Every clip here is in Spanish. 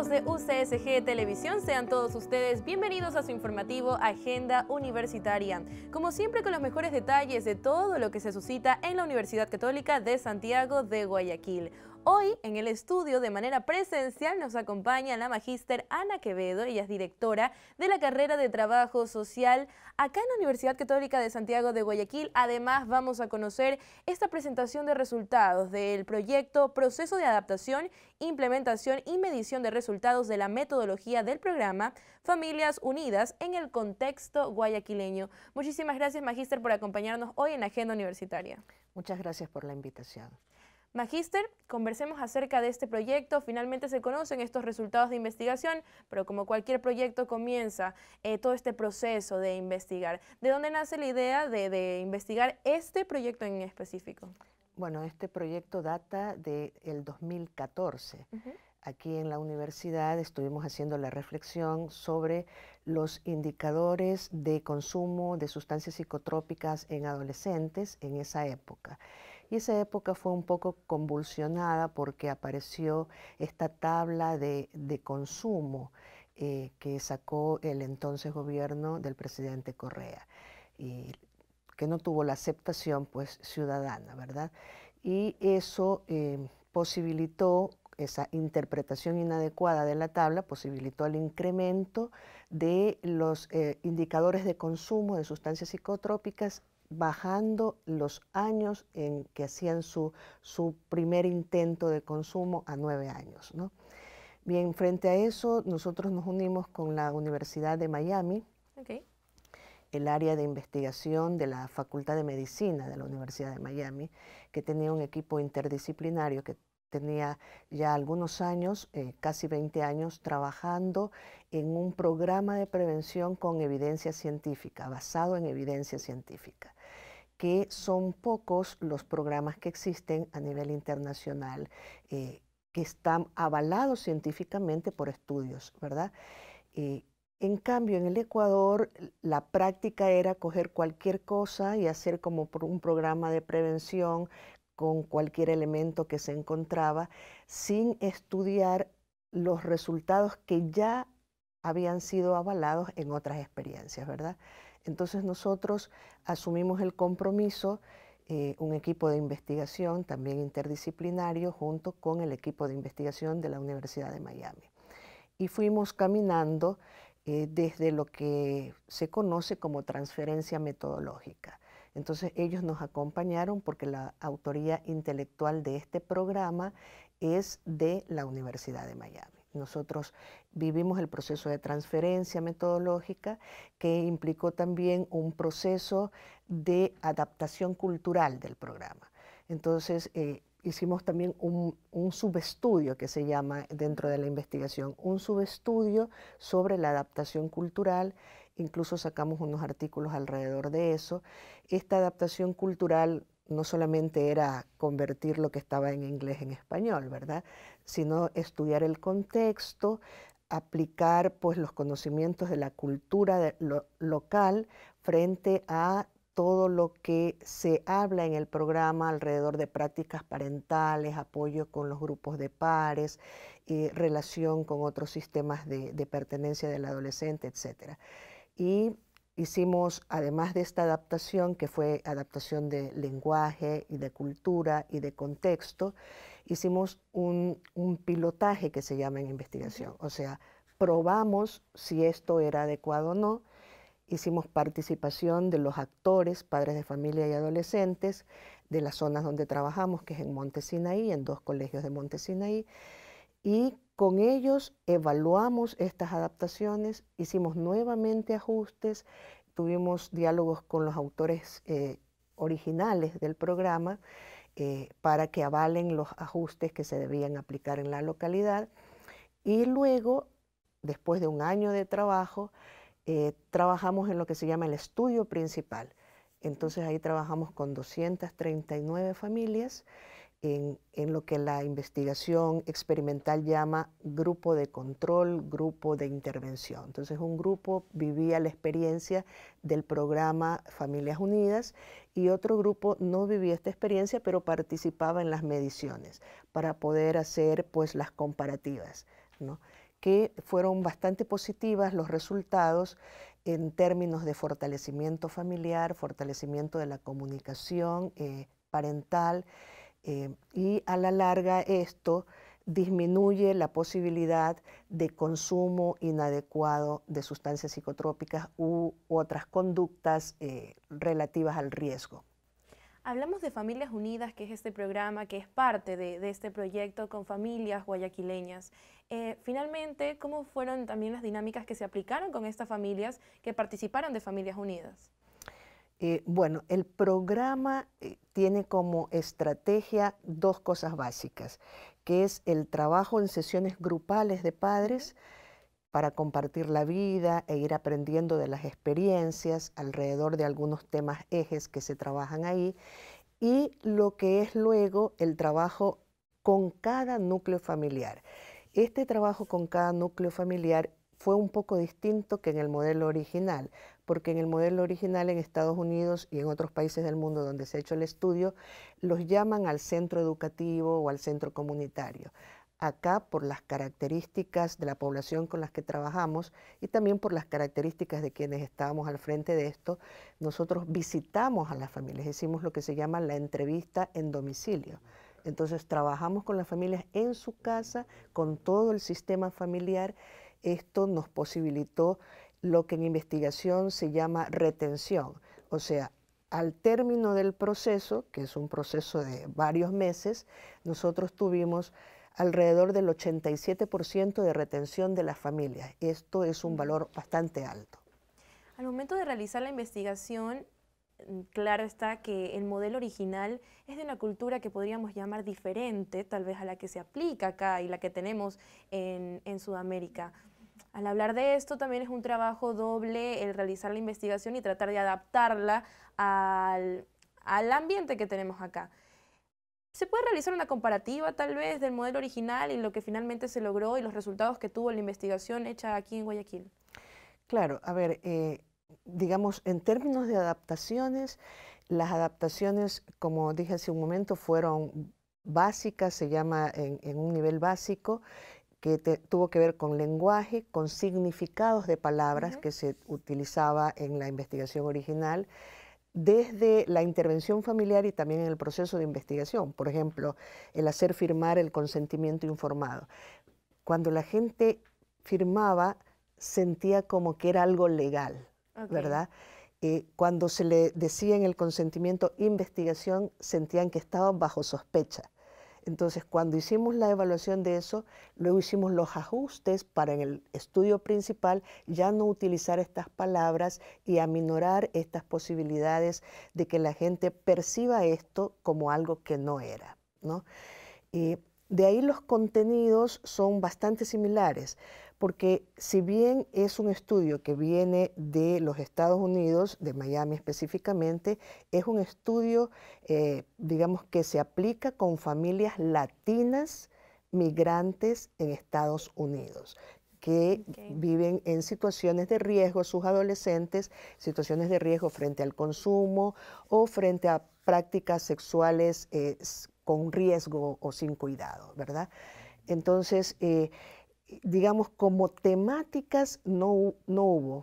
de UCSG Televisión, sean todos ustedes bienvenidos a su informativo Agenda Universitaria. Como siempre, con los mejores detalles de todo lo que se suscita en la Universidad Católica de Santiago de Guayaquil. Hoy, en el estudio, de manera presencial, nos acompaña la magíster Ana Quevedo. Ella es directora de la carrera de Trabajo Social acá en la Universidad Católica de Santiago de Guayaquil. Además, vamos a conocer esta presentación de resultados del proyecto Proceso de Adaptación, Implementación y Medición de Resultados de la Metodología del Programa Familias Unidas en el contexto guayaquileño. Muchísimas gracias, magíster, por acompañarnos hoy en Agenda Universitaria. Muchas gracias por la invitación. Magíster, conversemos acerca de este proyecto. Finalmente se conocen estos resultados de investigación, pero como cualquier proyecto comienza todo este proceso de investigar. ¿De dónde nace la idea de investigar este proyecto en específico? Bueno, este proyecto data del 2014. Aquí en la universidad estuvimos haciendo la reflexión sobre los indicadores de consumo de sustancias psicotrópicas en adolescentes en esa época. Y esa época fue un poco convulsionada porque apareció esta tabla de consumo que sacó el entonces gobierno del presidente Correa, y que no tuvo la aceptación pues ciudadana, ¿verdad? Y eso posibilitó, esa interpretación inadecuada de la tabla posibilitó el incremento de los indicadores de consumo de sustancias psicotrópicas, bajando los años en que hacían su primer intento de consumo a 9 años, ¿no? Bien, frente a eso, nosotros nos unimos con la Universidad de Miami, el área de investigación de la Facultad de Medicina de la Universidad de Miami, que tenía un equipo interdisciplinario que tenía ya algunos años, casi 20 años, trabajando en un programa de prevención con evidencia científica, basado en evidencia científica, que son pocos los programas que existen a nivel internacional, que están avalados científicamente por estudios, ¿verdad? En cambio, en el Ecuador, la práctica era coger cualquier cosa y hacer como un programa de prevención con cualquier elemento que se encontraba, sin estudiar los resultados que ya habían sido avalados en otras experiencias, ¿verdad? Entonces nosotros asumimos el compromiso, un equipo de investigación también interdisciplinario, junto con el equipo de investigación de la Universidad de Miami. Y fuimos caminando desde lo que se conoce como transferencia metodológica. Entonces ellos nos acompañaron porque la autoría intelectual de este programa es de la Universidad de Miami. Nosotros vivimos el proceso de transferencia metodológica, que implicó también un proceso de adaptación cultural del programa. Entonces hicimos también un subestudio que se llama dentro de la investigación, un subestudio sobre la adaptación cultural. Incluso sacamos unos artículos alrededor de eso. Esta adaptación cultural no solamente era convertir lo que estaba en inglés en español, ¿verdad?, sino estudiar el contexto, aplicar pues los conocimientos de la cultura local frente a todo lo que se habla en el programa alrededor de prácticas parentales, apoyo con los grupos de pares, relación con otros sistemas de pertenencia del adolescente, etc. Y hicimos, además de esta adaptación, que fue adaptación de lenguaje y de cultura y de contexto, hicimos un pilotaje que se llama en investigación. O sea, probamos si esto era adecuado o no. Hicimos participación de los actores, padres de familia y adolescentes, de las zonas donde trabajamos, que es en Monte Sinaí, en 2 colegios de Monte Sinaí, y con ellos evaluamos estas adaptaciones, hicimos nuevamente ajustes, tuvimos diálogos con los autores originales del programa para que avalen los ajustes que se debían aplicar en la localidad, y luego, después de un año de trabajo, trabajamos en lo que se llama el estudio principal. Entonces ahí trabajamos con 239 familias en lo que la investigación experimental llama grupo de control, grupo de intervención. Entonces un grupo vivía la experiencia del programa Familias Unidas y otro grupo no vivía esta experiencia, pero participaba en las mediciones para poder hacer pues las comparativas, ¿no?, que fueron bastante positivas los resultados en términos de fortalecimiento familiar, fortalecimiento de la comunicación parental, y a la larga esto disminuye la posibilidad de consumo inadecuado de sustancias psicotrópicas u otras conductas relativas al riesgo. Hablamos de Familias Unidas, que es este programa que es parte de este proyecto con familias guayaquileñas. Finalmente, ¿cómo fueron también las dinámicas que se aplicaron con estas familias que participaron de Familias Unidas? Bueno, el programa tiene como estrategia dos cosas básicas, que es el trabajo en sesiones grupales de padres para compartir la vida e ir aprendiendo de las experiencias alrededor de algunos temas ejes que se trabajan ahí, y lo que es luego el trabajo con cada núcleo familiar. Este trabajo con cada núcleo familiar fue un poco distinto que en el modelo original, porque en el modelo original en Estados Unidos y en otros países del mundo donde se ha hecho el estudio, los llaman al centro educativo o al centro comunitario. Acá, por las características de la población con las que trabajamos y también por las características de quienes estábamos al frente de esto, nosotros visitamos a las familias, hicimos lo que se llama la entrevista en domicilio. Entonces trabajamos con las familias en su casa, con todo el sistema familiar. Esto nos posibilitó lo que en investigación se llama retención, o sea, al término del proceso, que es un proceso de varios meses, nosotros tuvimos alrededor del 87% de retención de las familias. Esto es un valor bastante alto. Al momento de realizar la investigación, claro está que el modelo original es de una cultura que podríamos llamar diferente, tal vez a la que se aplica acá y la que tenemos en Sudamérica. Al hablar de esto también es un trabajo doble el realizar la investigación y tratar de adaptarla al ambiente que tenemos acá. ¿Se puede realizar una comparativa tal vez del modelo original y lo que finalmente se logró y los resultados que tuvo la investigación hecha aquí en Guayaquil? Claro, a ver, digamos, en términos de adaptaciones, las adaptaciones, como dije hace un momento, fueron básicas, se llama en un nivel básico, que tuvo que ver con lenguaje, con significados de palabras que se utilizaba en la investigación original, desde la intervención familiar y también en el proceso de investigación. Por ejemplo, el hacer firmar el consentimiento informado. Cuando la gente firmaba, sentía como que era algo legal, ¿verdad? Cuando se le decía en el consentimiento investigación, sentían que estaban bajo sospecha. Entonces, cuando hicimos la evaluación de eso, luego hicimos los ajustes para en el estudio principal ya no utilizar estas palabras y aminorar estas posibilidades de que la gente perciba esto como algo que no era, ¿no? De ahí los contenidos son bastante similares, porque si bien es un estudio que viene de los Estados Unidos, de Miami específicamente, es un estudio, digamos, que se aplica con familias latinas migrantes en Estados Unidos, que viven en situaciones de riesgo, sus adolescentes, situaciones de riesgo frente al consumo o frente a prácticas sexuales con riesgo o sin cuidado, ¿verdad? Entonces, digamos, como temáticas no hubo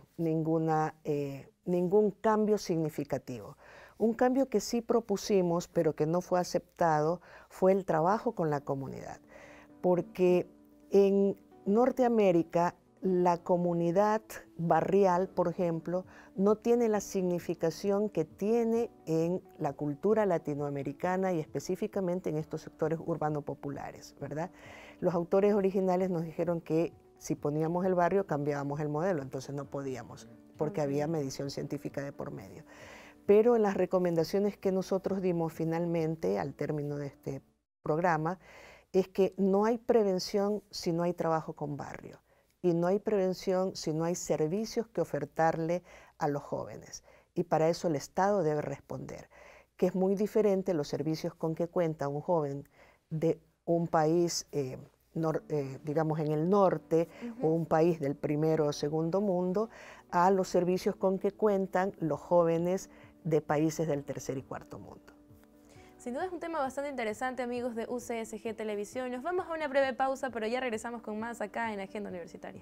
ningún cambio significativo. Un cambio que sí propusimos, pero que no fue aceptado, fue el trabajo con la comunidad. Porque en Norteamérica, la comunidad barrial, por ejemplo, no tiene la significación que tiene en la cultura latinoamericana y específicamente en estos sectores urbano-populares, ¿verdad? Los autores originales nos dijeron que si poníamos el barrio cambiábamos el modelo, entonces no podíamos, porque había medición científica de por medio. Pero en las recomendaciones que nosotros dimos finalmente al término de este programa es que no hay prevención si no hay trabajo con barrio. Y no hay prevención si no hay servicios que ofertarle a los jóvenes. Y para eso el Estado debe responder, que es muy diferente los servicios con que cuenta un joven de un país, digamos, en el norte, o un país del primero o segundo mundo, a los servicios con que cuentan los jóvenes de países del tercer y cuarto mundo. Sin duda es un tema bastante interesante, amigos de UCSG Televisión. Nos vamos a una breve pausa, pero ya regresamos con más acá en Agenda Universitaria.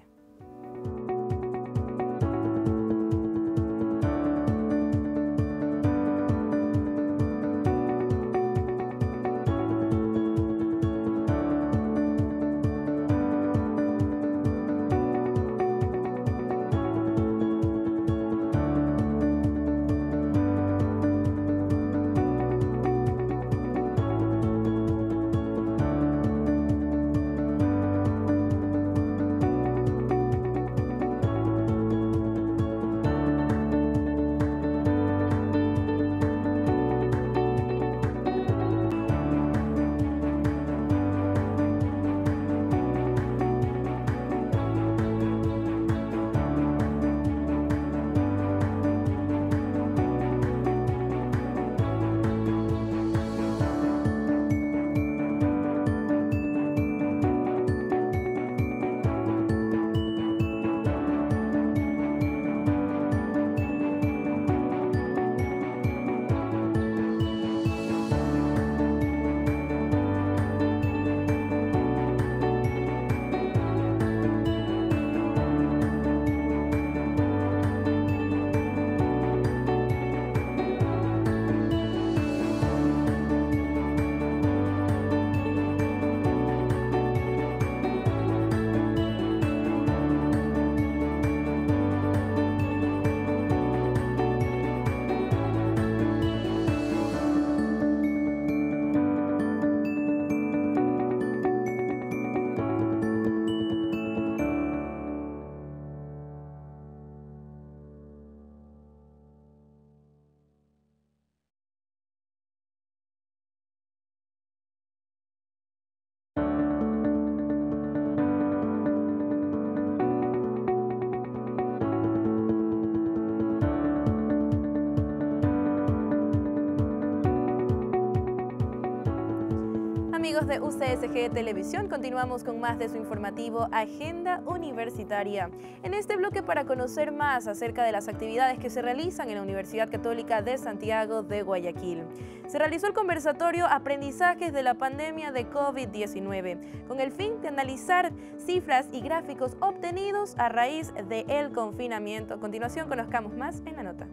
Amigos de UCSG Televisión, continuamos con más de su informativo Agenda Universitaria. En este bloque, para conocer más acerca de las actividades que se realizan en la Universidad Católica de Santiago de Guayaquil. Se realizó el conversatorio Aprendizajes de la pandemia de COVID-19, con el fin de analizar cifras y gráficos obtenidos a raíz del confinamiento. A continuación, conozcamos más en la nota.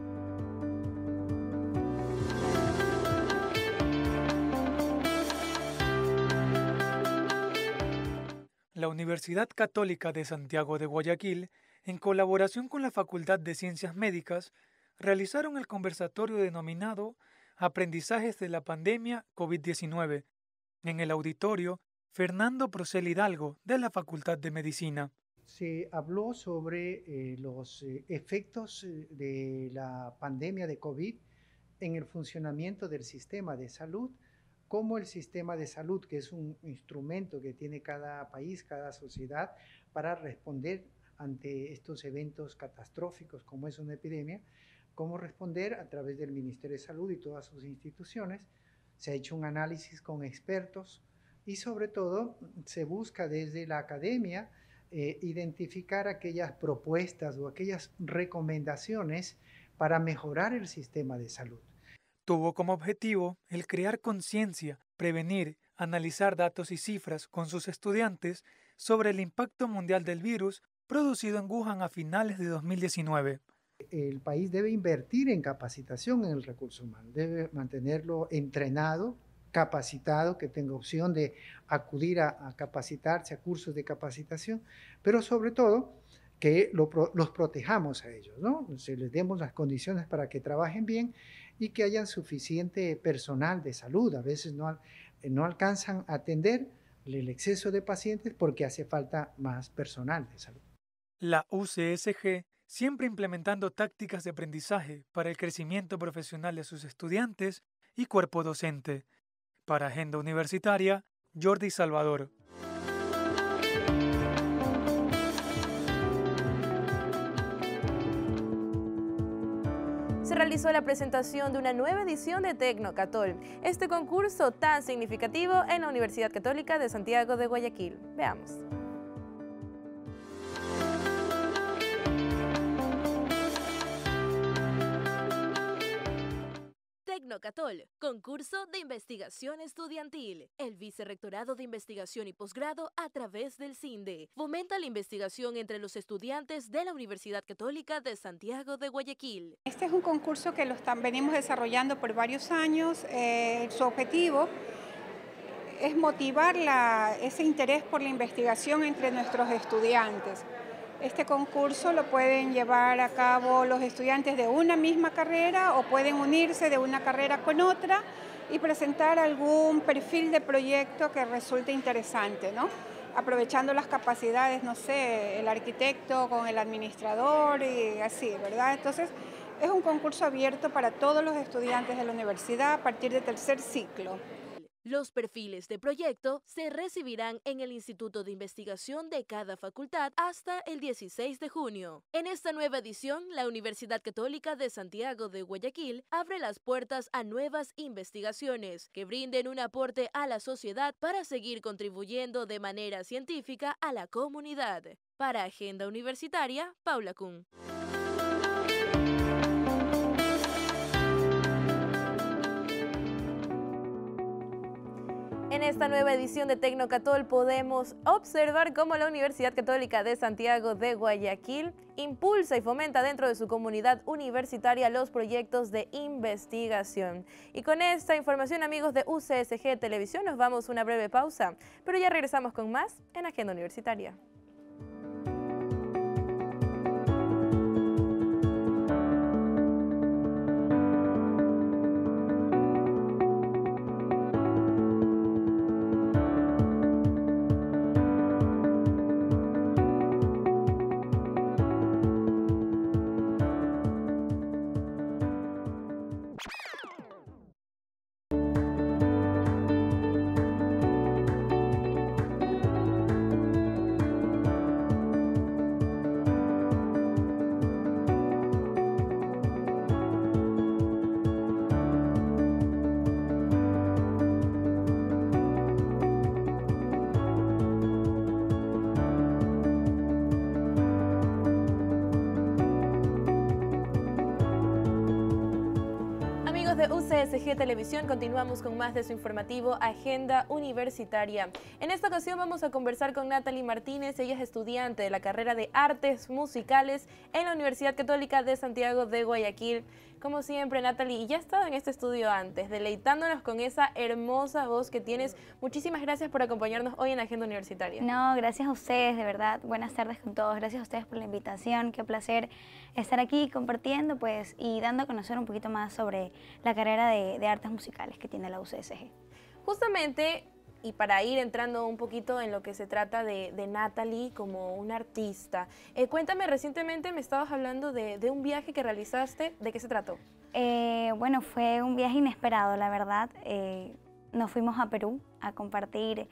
La Universidad Católica de Santiago de Guayaquil, en colaboración con la Facultad de Ciencias Médicas, realizaron el conversatorio denominado Aprendizajes de la pandemia COVID-19 en el auditorio Fernando Procel Hidalgo de la Facultad de Medicina. Se habló sobre los efectos de la pandemia de COVID en el funcionamiento del sistema de salud, como el sistema de salud, que es un instrumento que tiene cada país, cada sociedad, para responder ante estos eventos catastróficos como es una epidemia, cómo responder a través del Ministerio de Salud y todas sus instituciones. Se ha hecho un análisis con expertos y sobre todo se busca desde la academia identificar aquellas propuestas o aquellas recomendaciones para mejorar el sistema de salud. Tuvo como objetivo el crear conciencia, prevenir, analizar datos y cifras con sus estudiantes sobre el impacto mundial del virus producido en Wuhan a finales de 2019. El país debe invertir en capacitación en el recurso humano, debe mantenerlo entrenado, capacitado, que tenga opción de acudir a capacitarse a cursos de capacitación, pero sobre todo que los protejamos a ellos, ¿no? Se les demos las condiciones para que trabajen bien y que haya suficiente personal de salud. A veces no alcanzan a atender el exceso de pacientes porque hace falta más personal de salud. La UCSG, siempre implementando tácticas de aprendizaje para el crecimiento profesional de sus estudiantes y cuerpo docente. Para Agenda Universitaria, Jordi Salvador. Se realizó la presentación de una nueva edición de Tecnocatol, este concurso tan significativo en la Universidad Católica de Santiago de Guayaquil. Veamos. Tecnocatol, concurso de investigación estudiantil. El Vicerrectorado de Investigación y Posgrado a través del CINDE fomenta la investigación entre los estudiantes de la Universidad Católica de Santiago de Guayaquil. Este es un concurso que venimos desarrollando por varios años. Su objetivo es motivar ese interés por la investigación entre nuestros estudiantes. Este concurso lo pueden llevar a cabo los estudiantes de una misma carrera o pueden unirse de una carrera con otra y presentar algún perfil de proyecto que resulte interesante, ¿no? Aprovechando las capacidades, no sé, el arquitecto con el administrador y así, ¿verdad? Entonces, es un concurso abierto para todos los estudiantes de la universidad a partir del tercer ciclo. Los perfiles de proyecto se recibirán en el Instituto de Investigación de cada facultad hasta el 16 de junio. En esta nueva edición, la Universidad Católica de Santiago de Guayaquil abre las puertas a nuevas investigaciones que brinden un aporte a la sociedad para seguir contribuyendo de manera científica a la comunidad. Para Agenda Universitaria, Paula Kuhn. En esta nueva edición de Tecnocatol podemos observar cómo la Universidad Católica de Santiago de Guayaquil impulsa y fomenta dentro de su comunidad universitaria los proyectos de investigación. Y con esta información, amigos de UCSG Televisión, nos vamos a una breve pausa, pero ya regresamos con más en Agenda Universitaria. De UCSG Televisión, continuamos con más de su informativo Agenda Universitaria. En esta ocasión vamos a conversar con Natalie Martínez. Ella es estudiante de la carrera de Artes Musicales en la Universidad Católica de Santiago de Guayaquil. Como siempre, Natalie, ya has estado en este estudio antes, deleitándonos con esa hermosa voz que tienes. Muchísimas gracias por acompañarnos hoy en Agenda Universitaria. No, gracias a ustedes, de verdad. Buenas tardes con todos. Gracias a ustedes por la invitación. Qué placer estar aquí compartiendo pues y dando a conocer un poquito más sobre la carrera de Artes Musicales que tiene la UCSG. Justamente, y para ir entrando un poquito en lo que se trata de Natalie como una artista, cuéntame, recientemente me estabas hablando de un viaje que realizaste. ¿De qué se trató? Bueno, fue un viaje inesperado, la verdad. Nos fuimos a Perú a compartir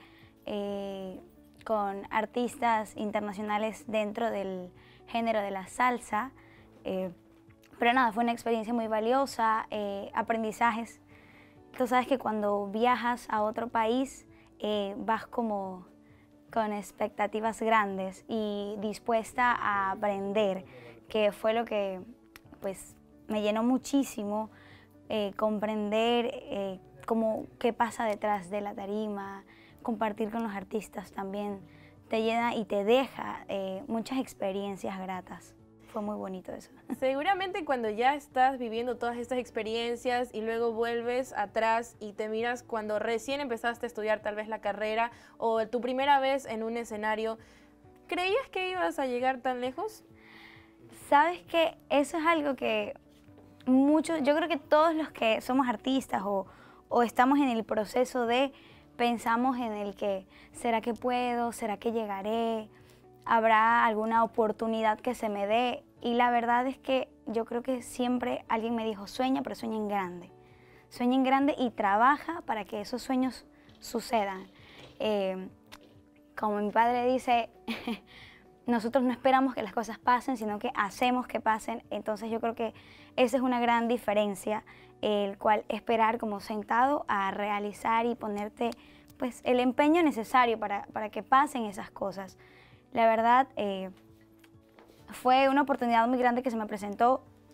con artistas internacionales dentro del género de la salsa. Pero nada, fue una experiencia muy valiosa, aprendizajes. Tú sabes que cuando viajas a otro país vas como con expectativas grandes y dispuesta a aprender, que fue lo que pues me llenó muchísimo, comprender qué pasa detrás de la tarima, compartir con los artistas también, te llena y te deja muchas experiencias gratas. Fue muy bonito eso. Seguramente cuando ya estás viviendo todas estas experiencias y luego vuelves atrás y te miras cuando recién empezaste a estudiar tal vez la carrera o tu primera vez en un escenario, ¿creías que ibas a llegar tan lejos? Sabes que eso es algo que yo creo que todos los que somos artistas o estamos en el proceso pensamos en el que, ¿será que puedo? ¿Será que llegaré? ¿Habrá alguna oportunidad que se me dé? Y la verdad es que yo creo que siempre alguien me dijo, sueña, pero sueña en grande. Sueña en grande y trabaja para que esos sueños sucedan. Como mi padre dice, nosotros no esperamos que las cosas pasen, sino que hacemos que pasen. Entonces yo creo que esa es una gran diferencia, el cual esperar como sentado a realizar y ponerte pues, el empeño necesario para que pasen esas cosas. La verdad, fue una oportunidad muy grande que se me presentó.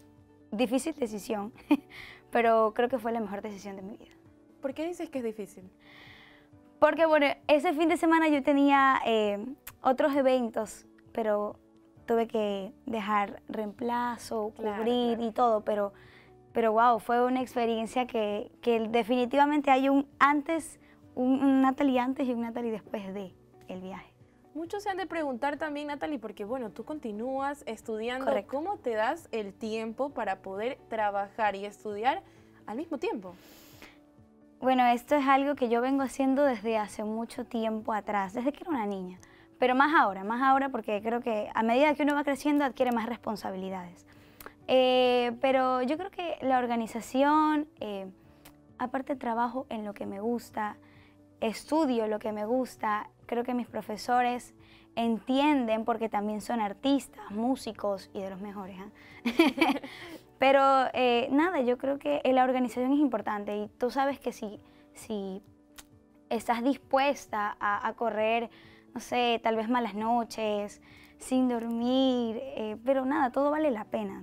difícil decisión, pero creo que fue la mejor decisión de mi vida. ¿Por qué dices que es difícil? Porque bueno, ese fin de semana yo tenía otros eventos, pero tuve que dejar reemplazo, cubrir y todo, pero wow, fue una experiencia que definitivamente hay un antes, un Natalie antes y un Natalie después de el viaje. Muchos se han de preguntar también, Natalie, porque bueno, tú continúas estudiando. Correcto. ¿Cómo te das el tiempo para poder trabajar y estudiar al mismo tiempo? Bueno, esto es algo que yo vengo haciendo desde hace mucho tiempo atrás, desde que era una niña. Pero más ahora porque creo que a medida que uno va creciendo adquiere más responsabilidades. Pero yo creo que la organización, aparte trabajo en lo que me gusta, estudio lo que me gusta, creo que mis profesores entienden porque también son artistas, músicos y de los mejores. Pero nada, yo creo que la organización es importante y tú sabes que si estás dispuesta a correr, no sé, tal vez malas noches, sin dormir, pero nada, todo vale la pena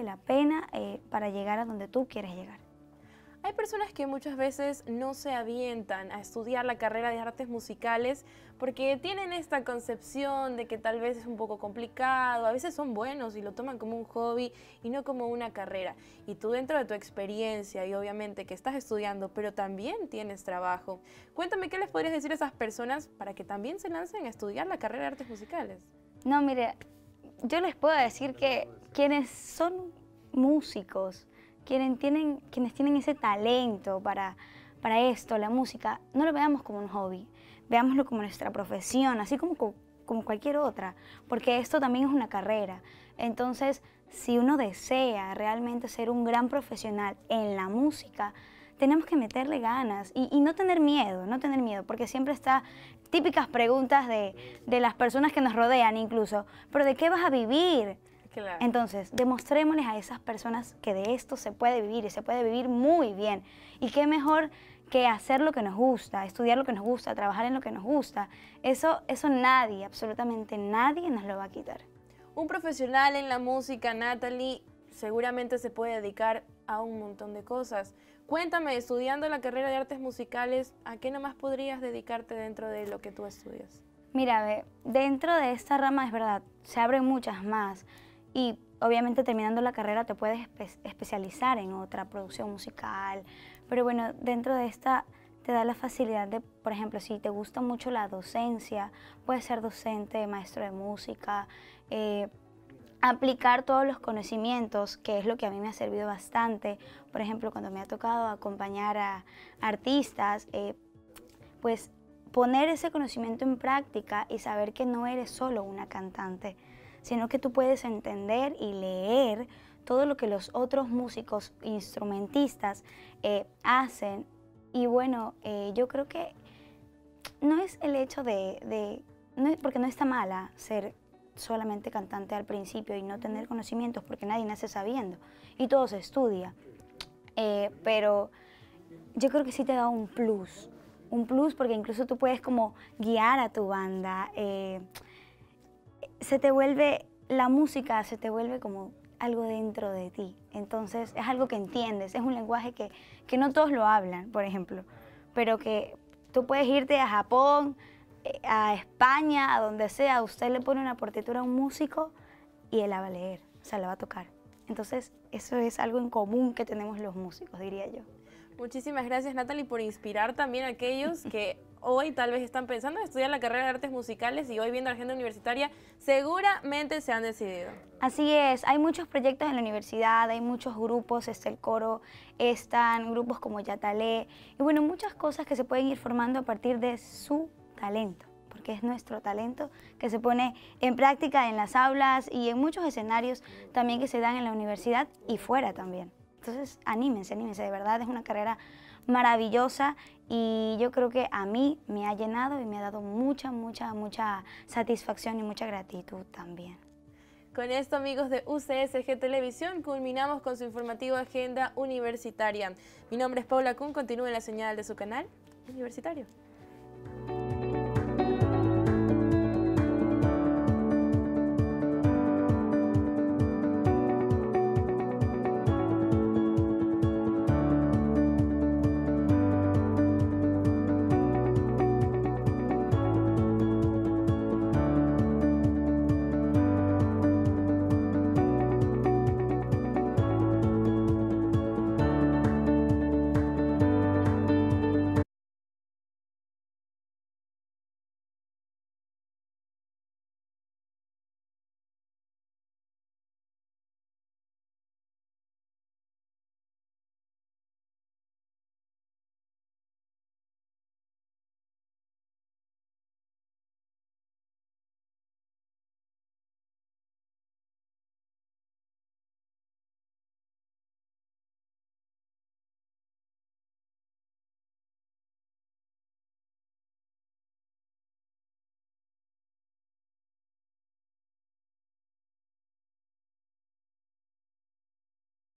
para llegar a donde tú quieres llegar. Hay personas que muchas veces no se avientan a estudiar la carrera de artes musicales porque tienen esta concepción de que tal vez es un poco complicado, a veces son buenos y lo toman como un hobby y no como una carrera. Y tú dentro de tu experiencia y obviamente que estás estudiando, pero también tienes trabajo. Cuéntame, ¿qué les podrías decir a esas personas para que también se lancen a estudiar la carrera de artes musicales? No, mire, yo les puedo decir que quienes son músicos, quienes tienen ese talento para esto, la música, no lo veamos como un hobby, veámoslo como nuestra profesión, así como cualquier otra, porque esto también es una carrera. Entonces, si uno desea realmente ser un gran profesional en la música, tenemos que meterle ganas y no tener miedo, porque siempre está típicas preguntas de las personas que nos rodean incluso, pero ¿de qué vas a vivir? Claro. Entonces, demostrémosles a esas personas que de esto se puede vivir y se puede vivir muy bien. Y qué mejor que hacer lo que nos gusta, estudiar lo que nos gusta, trabajar en lo que nos gusta. Eso nadie, absolutamente nadie nos lo va a quitar. Un profesional en la música, Natalie, seguramente se puede dedicar a un montón de cosas. Cuéntame, estudiando la carrera de artes musicales, ¿a qué nomás podrías dedicarte dentro de lo que tú estudias? Mira, dentro de esta rama es verdad, se abren muchas más. Y obviamente terminando la carrera te puedes especializar en otra producción musical, pero bueno, dentro de esta te da la facilidad de, por ejemplo, si te gusta mucho la docencia, puedes ser docente, maestro de música, aplicar todos los conocimientos, que es lo que a mí me ha servido bastante. Por ejemplo, cuando me ha tocado acompañar a artistas, pues poner ese conocimiento en práctica y saber que no eres solo una cantante, sino que tú puedes entender y leer todo lo que los otros músicos, instrumentistas hacen. Y bueno, yo creo que no es el hecho porque no está mala ser solamente cantante al principio y no tener conocimientos, porque nadie nace sabiendo y todo se estudia. Pero yo creo que sí te da un plus porque incluso tú puedes como guiar a tu banda. La música se te vuelve como algo dentro de ti. Entonces es algo que entiendes, es un lenguaje que no todos lo hablan, por ejemplo, pero que tú puedes irte a Japón, a España, a donde sea, usted le pone una partitura a un músico y él la va a leer, o sea, la va a tocar. Entonces eso es algo en común que tenemos los músicos, diría yo. Muchísimas gracias, Natalie, por inspirar también a aquellos que hoy tal vez están pensando en estudiar la carrera de artes musicales y hoy viendo la agenda universitaria, seguramente se han decidido. Así es, hay muchos proyectos en la universidad, hay muchos grupos, está el coro, están grupos como Yatalé, y bueno, muchas cosas que se pueden ir formando a partir de su talento, porque es nuestro talento que se pone en práctica en las aulas y en muchos escenarios también que se dan en la universidad y fuera también. Entonces, anímense, de verdad es una carrera maravillosa y yo creo que a mí me ha llenado y me ha dado mucha satisfacción y mucha gratitud también. Con esto, amigos de UCSG Televisión, culminamos con su informativo Agenda Universitaria. Mi nombre es Paula Kuhn, continúe la señal de su canal universitario.